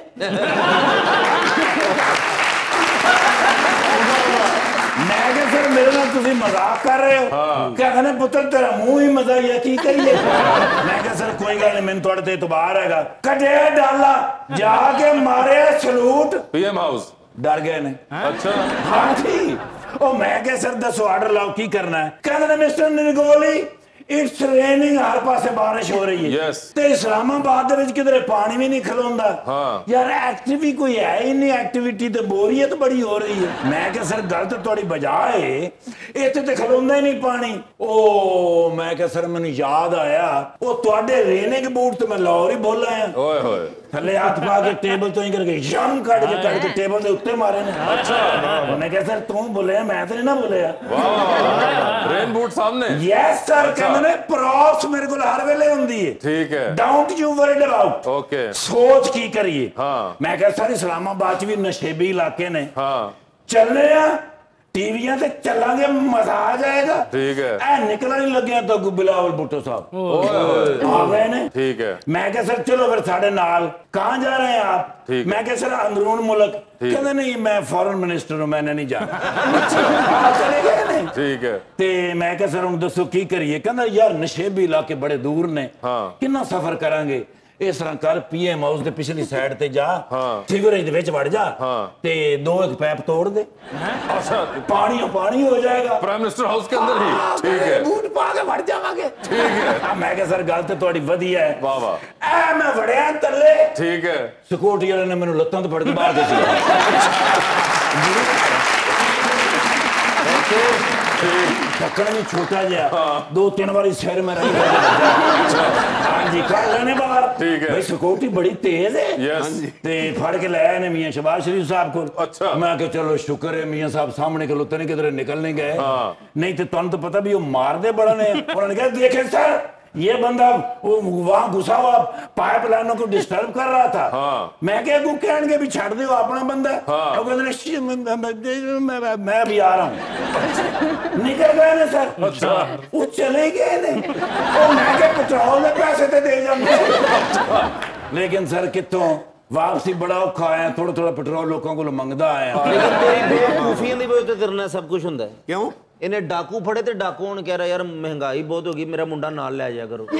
मैं क्या सर मेरे नाल तुसी मजाक कर रहे हो? हाँ। क्या कहने पुत्र तेरा मुंह ही मजा ही है, की करिए? मैं क्या सर कोई गल नहीं, मैंने थोड़े ते इतबार हैगा। कटे डाला जाके मारे सलूट पीएम हाउस। डर गए ने। अच्छा। हाँ जी। ओ मैं क्या सर दसो ऑर्डर लाओ की करना है? कहते मिस्टर निर्गोली इट्स रेनिंग, हर पासे बारिश हो रही है। यस। ते इस्लामाबाद दे विच किधरे पानी भी नहीं खलोंदा। हाँ। यार एक्टिविटी कोई है ही नहीं, एक्टिविटी ते बोरियत बड़ी हो रही है। मैं क्या सर गल तो थोड़ी बजाए इत्थे ते खलोंदा ही नहीं पानी। ओ मैं क्या सर मैनू याद आया, ओ तुहाडे रेनिंग बूट ते मैं लाहौर ही बोल आया। ओए होए। थले हाथ पा के टेबल तो ही करके यम कट के टेबल के उत्ते मारे ने। अच्छा। मैं क्या सर तू बोले, मैं तो नहीं ना बोले। वाह, रेन बूट सामने। यस सर, कहंदे ने प्रॉप्स मेरे को हर वेले हुंदी है। ठीक है। Don't you worried about. Okay. सोच की करिए। हाँ। मैं क्या सर इस्लामाबाद भी नशेबी इलाके ने। हाँ। चलने आ टीवियां ते चलांगे, मजा आ जाएगा। ठीक है। ए निकलने नहीं लगे तो बिलावल भुट्टो साहब आ गए ने। ठीक है। मैं क्या सर चलो फिर साढ़े नाल। कहाँ जा रहे हैं आप? ठीक। मैं क्या सर अंदरून मुल्क। कहते नहीं मैं फॉरेन मिनिस्टर हूं, मैंने नहीं जाना। चले गए ने। ठीक है। ते मैं क्या सर हम दसो की करिए? कहना यार नशेबी इलाके बड़े दूर ने। हाँ। कितना सफर करांगे? इस तरह कर पीएम हाउस दे पिछली साइड ते जा। हाँ। सीवरेज दे विच वड़ जा। हाँ। ते दो एक पैप तोड़ दे। अच्छा, पानी हो जाएगा। प्राइम मिनिस्टर हाउस के अंदर ही। ठीक है। बूट पा के वड़ जावांगे। ठीक है। मैं क्या सर गल ते थोड़ी वधिया है। वाह वाह। ए मैं वड़िया तले। ठीक है। सिक्योरिटी वाले ने मैनू लत्तां तो फड़ के बाहर भेज ढक्कन भी छोटा जहा। 2-3 बारी सिर में रही। हाँ जी कर लेने बाहर। ठीक है। भाई सिक्योरिटी बड़ी तेज है। यस। ते फड़ के ले आए ने मियां शहबाज शरीफ साहब को। अच्छा। मैं कहा चलो शुक्र है मियां साहब सामने खलोते ने, किधरे निकलने गए। हाँ। नहीं तो तुम तो पता भी वो मार दे बड़ा ने। उन्होंने कहा देखे सर ये बंदा वो वहां घुसा हुआ पाइप लाइनों को डिस्टर्ब कर रहा था। हाँ। मैं क्या कहने भी छड़ दो अपना बंदा। हाँ। मैं भी आ रहा हूँ। निकल गए ने सर। अच्छा। वो चले गए ने। और मैं क्या पेट्रोल में पैसे तो दे जाते। लेकिन सर कितों वापसी बड़ा औखा है। थोड़ा थोड़ा पेट्रोल लोगों को मंगदा आया। लेकिन तेरी बेवकूफियां दी वजह ते तेरे नाल सब कुछ हुंदा है। क्यों? इन्हें डाकू फड़े ते डाकू हुण कह रहा यार महंगाई बहुत होगी, मेरा मुंडा नाल ले जाया करो।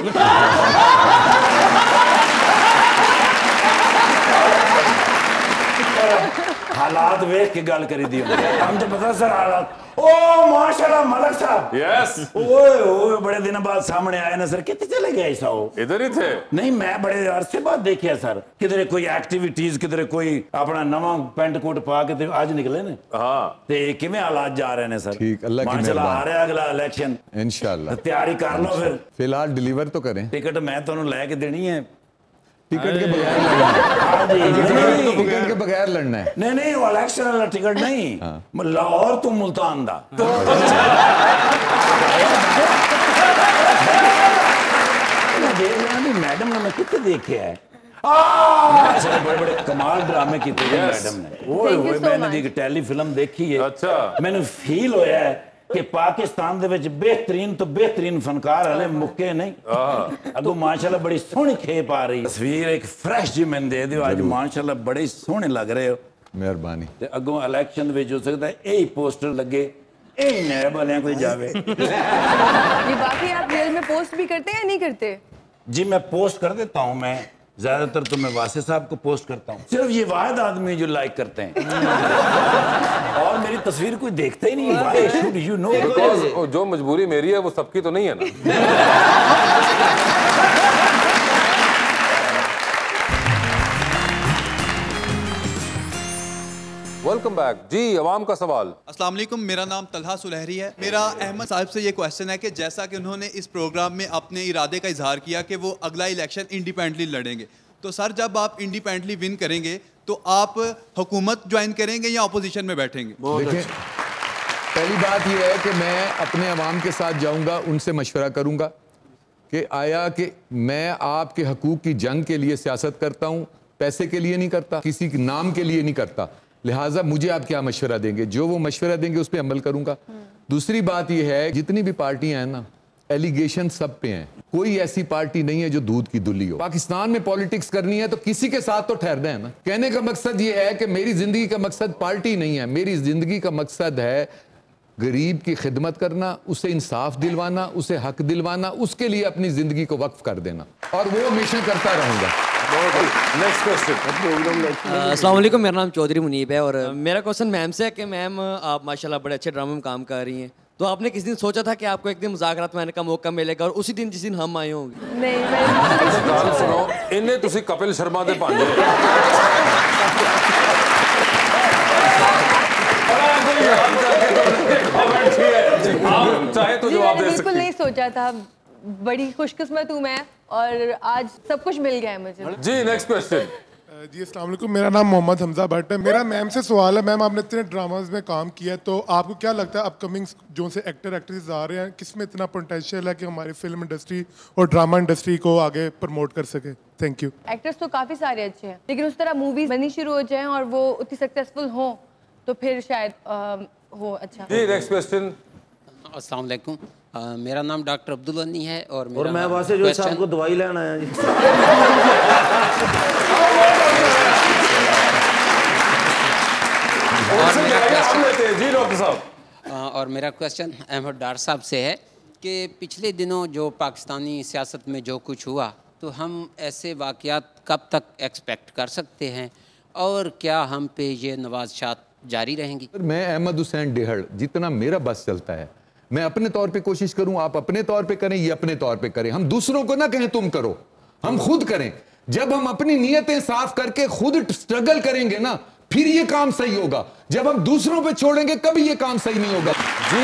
हालात वेख के गल करी दी। हम तो पता सर हालात। ओ माशाल्लाह मलक साहब। यस। ओए ओए बड़े दिन बाद सामने आए ना सर। कितने चले गए साहब? इधर ही थे। नहीं मैं बड़े अरसे बाद देखिए सर। किधरे कोई एक्टिविटीज, किधरे कोई अपना नवा पेंट कोट पा के आज निकले ने। हाँ। ते किवें हालात जा रहे ने सर? ठीक, अल्लाह की माशाल्लाह आ मेहरबानी। रहा है अगला इलेक्शन। इंशाल्लाह तैयारी कर लो फिर। फिलहाल डिलीवर तो करें। टिकट मैं तुहानू लेके देनी है। टिकट के बगैर लड़ना है। हाँ जी। टिकट के बगैर लड़ना है। नहीं वो इलेक्शन वाला टिकट नहीं। लाहौर तो मुल्तान दा। मैडम ने मैं कितने देखे है। बड़े बड़े कमाल ड्रामे किए मैडम ने। ओए ओए मैंने एक टेली फिल्म देखी है। अच्छा। मैंने फील होया है कि पाकिस्तान दे विच बेहतरीन तो बेहतरीन फनकार हले मुक्के नहीं। अगो माशाल्लाह बड़ी सोहनी खेप आ रही। तस्वीर एक फ्रेश जी मैंने दे दियो आज। माशाल्लाह बड़े सोहने लग रहे हो। मेहरबानी। ते अगो इलेक्शन विच हो सकता है यही पोस्टर लगे, यही नैब वालियां कोई जावे। ये बाकी आप रियल में पोस्ट भी करते हैं या नहीं करते? जी मैं पोस्ट कर देता हूँ। मैं ज्यादातर तो मैं वासे साहब को पोस्ट करता हूँ। सिर्फ ये वाहिद आदमी जो लाइक करते हैं। और मेरी तस्वीर कोई देखता ही नहीं है। Why should you know? Because जो मजबूरी मेरी है वो सबकी तो नहीं है ना। वेलकम बैक जी। अवाम का सवाल। अस्सलाम वालेकुम, मेरा नाम तलहा सुलहरी है। मेरा अहमद साहब से ये क्वेश्चन है कि जैसा कि उन्होंने इस प्रोग्राम में अपने इरादे का इजहार किया कि वो अगला इलेक्शन इंडिपेंडेंटली लड़ेंगे, तो सर जब आप इंडिपेंडेंटली विन करेंगे तो आप हुकूमत ज्वाइन करेंगे या अपोजिशन में बैठेंगे? देखिए, पहली बात यह है कि मैं अपने अवाम के साथ जाऊंगा, उनसे मशवरा करूंगा कि आया कि मैं आपके हकूक की जंग के लिए सियासत करता हूं, पैसे के लिए नहीं करता, किसी के नाम के लिए नहीं करता, लिहाजा मुझे आप क्या मशवरा देंगे, जो वो मशवरा देंगे उस पर अमल करूंगा। दूसरी बात यह है, जितनी भी पार्टियां हैं ना, एलिगेशन सब पे हैं, कोई ऐसी पार्टी नहीं है जो दूध की दुल्ली हो। पाकिस्तान में पॉलिटिक्स करनी है तो किसी के साथ तो ठहरना है ना। कहने का मकसद ये है कि मेरी जिंदगी का मकसद पार्टी नहीं है, मेरी जिंदगी का मकसद है गरीब की खिदमत करना, उसे इंसाफ दिलवाना, उसे हक दिलवाना, उसके लिए अपनी जिंदगी को वक्फ कर देना, और वो हमेशा करता रहूंगा। Next question. अस्सलाम वालेकुम, मेरा नाम चौधरी मुनीब है और मेरा क्वेश्चन मैम से है कि मैम आप माशाल्लाह बड़े अच्छे ड्रामे में काम कर रही हैं, तो आपने किस दिन सोचा था कि आपको एक दिन मुज़ाकरात में आने का मौका मिलेगा और उसी दिन जिस दिन हम आए होंगे? नहीं, सुनो, इन्हें तुसी कपिल शर्मा दे भांजे आप चाहे तो जवाब दे सकते। बिल्कुल नहीं सोचा था, बड़ी खुशकिस्मत हूँ मैं और आज सब कुछ मिल गया है मुझे। जी नेक्स्ट क्वेश्चन। जी अस्सलाम वालेकुम, मेरा नाम मोहम्मद हमजा भट्ट है। मेरा मैम से सवाल है, मैम आपने इतने ड्रामाज में काम किया है, तो आपको क्या लगता है अपकमिंग जो से एक्टर एक्ट्रेस आ रहे हैं, किसमें इतना पोटेंशियल है कि हमारी फिल्म इंडस्ट्री और ड्रामा इंडस्ट्री को आगे प्रमोट कर सके? Thank you. एक्टर्स तो काफी सारे अच्छे हैं, लेकिन उस तरह मूवीज बनी शुरू हो जाएं और वो उतनी सक्सेसफुल हो तो फिर शायद हो अच्छा। जी नेक्स्ट क्वेश्चन। अस्सलाम वालेकुम, मेरा नाम डॉक्टर अब्दुल गनी है और मैं वहाँ से जो साहब को दवाई लेना आया जी। जी डॉक्टर साहब। और मेरा क्वेश्चन अहमद डार साहब से है कि पिछले दिनों जो पाकिस्तानी सियासत में जो कुछ हुआ, तो हम ऐसे वाक़यात कब तक एक्सपेक्ट कर सकते हैं और क्या हम पे ये नवाज़शात जारी रहेंगी? मैं अहमद हुसैन डेहड़, जितना मेरा बस चलता है मैं अपने तौर पे कोशिश करूं, आप अपने तौर पे करें, ये अपने तौर पे करें। हम दूसरों को ना कहें तुम करो, हम खुद करें। जब हम अपनी नीयतें साफ करके खुद स्ट्रगल करेंगे ना, फिर ये काम सही होगा। जब हम दूसरों पे छोड़ेंगे कभी ये काम सही नहीं होगा। जी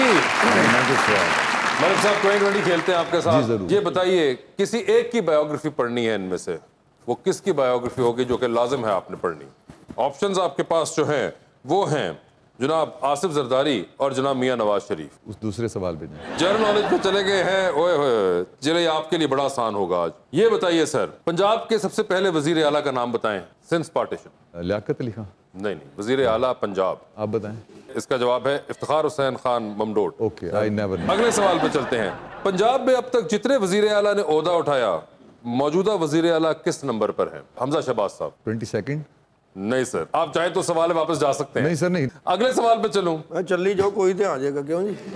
मलिक साहब 2020 खेलते हैं आपके साथ। ये बताइए, किसी एक की बायोग्राफी पढ़नी है इनमें से, वो किसकी बायोग्राफी होगी जो कि लाजिम है आपने पढ़नी? ऑप्शंस आपके पास जो हैं वो हैं जनाब आसिफ जरदारी और जनाब मियां नवाज शरीफ। उस दूसरे सवाल पे जनरल नॉलेज पे चले गए हैं। ओए होए, चलिए आपके लिए बड़ा आसान होगा आज। ये बताइए सर, पंजाब के सबसे पहले वजीर आला का नाम बताएं सिंस पार्टीशन। लियाकत अली खान। नहीं, वजीर आला पंजाब। आप बताएं। इसका जवाब है Iftikhar Hussain Khan Mamdot. Okay, I never know. अगले सवाल पे चलते हैं। पंजाब में अब तक जितने वजीर आला ने ओहदा उठाया, मौजूदा वजीर आला किस नंबर पर है? हमजा शहबाज साहब। 22nd। नहीं सर, आप चाहे तो सवाल में वापस जा सकते हैं। नहीं सर, नहीं। अगले सवाल पे चलूं। चली जाओ, कोई तो आ जाएगा। क्यों जी?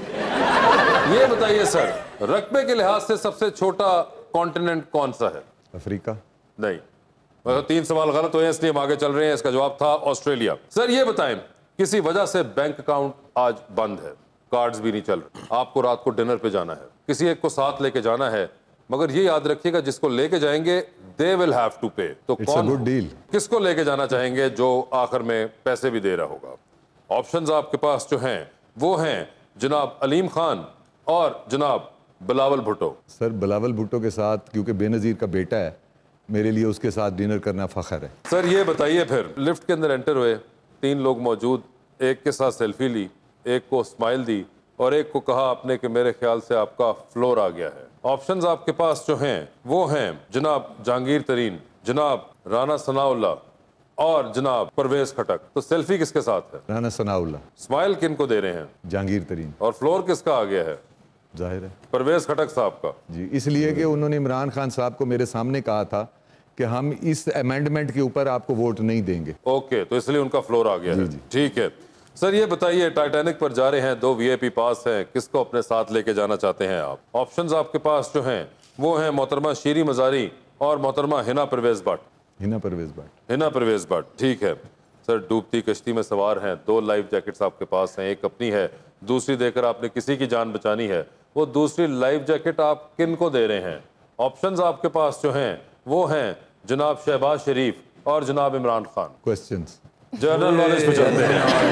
ये बताइए सर, रकबे के लिहाज से सबसे छोटा कॉन्टिनेंट कौन सा है? अफ्रीका। नहीं, मतलब 3 सवाल गलत हुए हैं इसलिए हम आगे चल रहे हैं। इसका जवाब था ऑस्ट्रेलिया। सर ये बताएं, किसी वजह से बैंक अकाउंट आज बंद है, कार्ड्स भी नहीं चल रहे, आपको रात को डिनर पे जाना है, किसी एक को साथ लेके जाना है, मगर ये याद रखिएगा जिसको लेके जाएंगे दे विल हैव टू पे। तो कौन गुड डील? किसको लेके जाना चाहेंगे जो आखिर में पैसे भी दे रहा होगा? ऑप्शंस आपके पास जो हैं वो हैं जनाब अलीम खान और जनाब बिलावल भुट्टो। सर बिलावल भुट्टो के साथ, क्योंकि बेनज़ीर का बेटा है, मेरे लिए उसके साथ डिनर करना फख्र है। सर ये बताइए, फिर लिफ्ट के अंदर एंटर हुए, 3 लोग मौजूद, एक के साथ सेल्फी ली, एक को स्माइल दी और एक को कहा आपने कि मेरे ख्याल से आपका फ्लोर आ गया है। ऑप्शंस आपके पास जो हैं वो हैं जनाब जहांगीर तरीन, जनाब राना सनाउल्लाह और जनाब परवेज खटक। तो सेल्फी किसके साथ है? राना सनाउल्लाह। स्माइल किन को दे रहे हैं? जहांगीर तरीन। और फ्लोर किसका आ गया है? जाहिर है परवेज खटक साहब का। जी, इसलिए कि उन्होंने इमरान खान साहब को मेरे सामने कहा था कि हम इस अमेंडमेंट के ऊपर आपको वोट नहीं देंगे। ओके, तो इसलिए उनका फ्लोर आ गया है। ठीक है सर, ये बताइए, टाइटैनिक पर जा रहे हैं, 2 VIP पास हैं, किसको अपने साथ लेके जाना चाहते हैं आप? ऑप्शंस आपके पास जो हैं वो हैं मोहतरमा शीरी मजारी और मोहतरमा हिना परवेज भट्ट। हिना परवेज भट्ट। हिना परवेज भट्ट, ठीक है सर। डूबती कश्ती में सवार हैं, 2 लाइफ जैकेट्स आपके पास हैं, एक अपनी है, दूसरी देकर आपने किसी की जान बचानी है। वो दूसरी लाइफ जैकेट आप किन को दे रहे हैं? ऑप्शंस आपके पास जो हैं वो हैं जनाब शहबाज शरीफ और जनाब Imran Khan. Questions. General knowledge पे चलते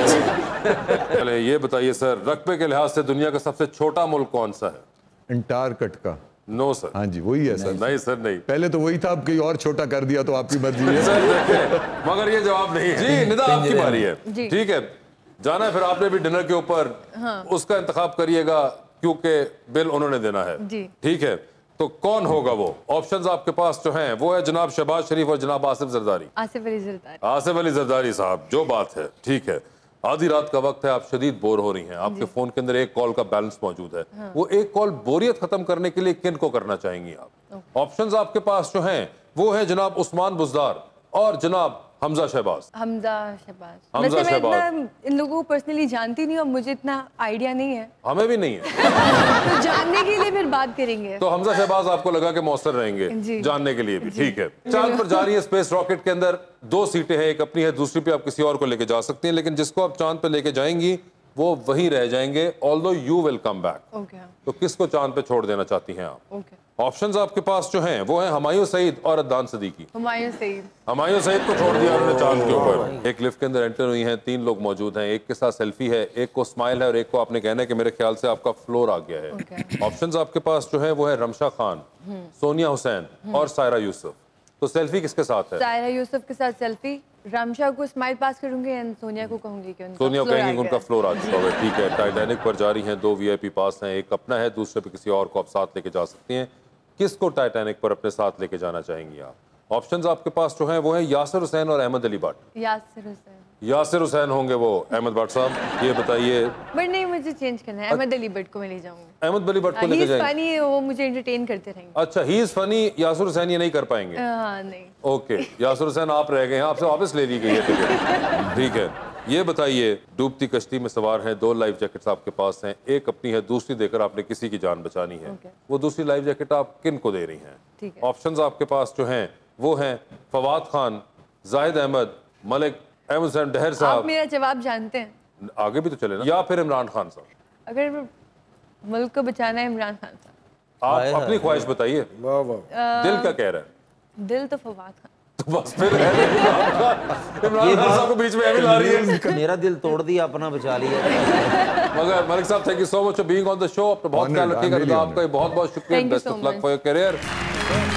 हैं। चले ये बताइए सर, रकबे के लिहाज से दुनिया का सबसे छोटा मुल्क कौन सा है? अंटार्कटिका। No sir. हाँ जी वही है सर। नहीं सर नहीं। पहले तो वही था, अब कहीं और छोटा कर दिया तो आपकी मर्जी है सर देखिए, मगर ये जवाब नहीं है। जी निदा आपकी बारी है। ठीक है, जाना है फिर आपने भी डिनर के ऊपर। हाँ। उसका इंतखाब करिएगा क्योंकि बिल उन्होंने देना है। ठीक है, तो कौन होगा वो? ऑप्शंस आपके पास जो हैं वो है जनाब शहबाज शरीफ और जनाब आसिफ जरदारी। आसिफ अली जरदारी। आसिफ अली जरदारी साहब, जो बात है। ठीक है, आधी रात का वक्त है, आप शदीद बोर हो रही हैं, आपके फोन के अंदर एक कॉल का बैलेंस मौजूद है। हाँ। वो एक कॉल बोरियत खत्म करने के लिए किन को करना चाहेंगी आप? ऑप्शंस आपके पास जो हैं वो है जनाब उस्मान बुज़दार और जनाब हमजा शहबाज। हमजा शहबाज। वैसे मैं इतना इन लोगों को पर्सनली जानती नहीं और मुझे इतना आइडिया नहीं है। हमें भी नहीं है। तो जानने के लिए फिर बात करेंगे। तो हमजा शहबाज आपको लगा कि मौसर रहेंगे जानने के लिए भी। ठीक है, चांद पर जा रही है स्पेस रॉकेट के अंदर 2 सीटें हैं, एक अपनी है, दूसरी पे आप किसी और को लेके जा सकती हैं, लेकिन जिसको आप चांद पे लेके जाएंगी वो वहीं रह जाएंगे, although you will come back. तो किसको चांद पे छोड़ देना चाहती हैं आप? ऑप्शंस आपके पास जो हैं वो हैं हुमायूं सईद और अदनान सदीकी। हुमायूं सईद। हुमायूं सईद को छोड़ दिया उन्होंने चांद के ऊपर। एक लिफ्ट के अंदर एंटर हुई हैं, 3 लोग मौजूद हैं, एक के साथ सेल्फी है, एक को स्माइल है और एक को आपने कहना है कि मेरे ख्याल से आपका फ्लोर आ गया है। ऑप्शंस आपके पास जो है वो है रमशा खान, सोनिया हुसैन और सायरा यूसुफ। तो सेल्फी किसके साथ है? सायरा यूसुफ के साथ सेल्फी। रमशा को स्माइल पास करूंगी एंड सोनिया को कहूंगी कि सोनिया कहेंगी उनका फ्लोर आ चुका है। ठीक है, टाइटैनिक पर जा रही हैं, 2 VIP पास हैं, एक अपना है, दूसरे पे किसी और को आप साथ लेके जा सकती हैं। किसको टाइटैनिक पर अपने साथ लेके जाना चाहेंगी आप? ऑप्शंस आपके पास जो हैं वो हैं यासिर हुसैन और अहमद अली भट्ट। यासिर हुसैन होंगे वो। अहमद भट्ट साहब ये बताइए। बट नहीं, मुझे चेंज करना है, अहमद अली भट्ट को मैं ले जाऊंगी। अहमद अली भट्ट को लेके जाएंगे? फनी, वो मुझे एंटरटेन करते रहेंगे। अच्छा, he is funny, Yasir Hussain ये नहीं कर पाएंगे? नहीं। ओके, यासिर हुसैन आप रह गए हैं, आपसे वापस ले ली गई है टिकट। ठीक है, ये बताइए, डूबती कश्ती में सवार हैं, 2 लाइफ जैकेट्स आपके पास हैं, एक अपनी है, दूसरी देकर आपने किसी की जान बचानी है। वो दूसरी लाइफ जैकेट आप किन को दे रही हैं? ऑप्शंस आपके पास जो हैं वो हैं फवाद खान, जाहिद अहमद, मलिक अहमद हुसैन डहर साहब। आप मेरा जवाब जानते हैं? आगे भी तो चले ना। या फिर इमरान खान साहब। अगर मुल्क को बचाना है इमरान खान साहब। आप अपनी ख्वाहिश बताइए, दिल क्या कह रहा है? दिल तो फवाद खान। तो बस फिर इमरान खान साहब को बीच में अभी ला रही है। मेरा दिल तोड़ दिया, अपना बचा लिया। मगर मलिक साहब, thank you so much for being on the show. बहुत ख्याल रखिएगा। आपका बहुत बहुत शुक्रिया। Best of luck for your career.